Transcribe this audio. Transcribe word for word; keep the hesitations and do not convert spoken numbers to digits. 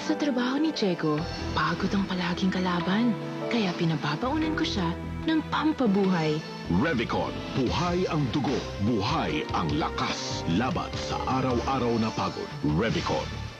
Sa trabaho ni Diego, pagod ang palaging kalaban. Kaya pinababaunan ko siya ng pampabuhay. Revicon, buhay ang dugo, buhay ang lakas. Laban sa araw-araw na pagod. Revicon.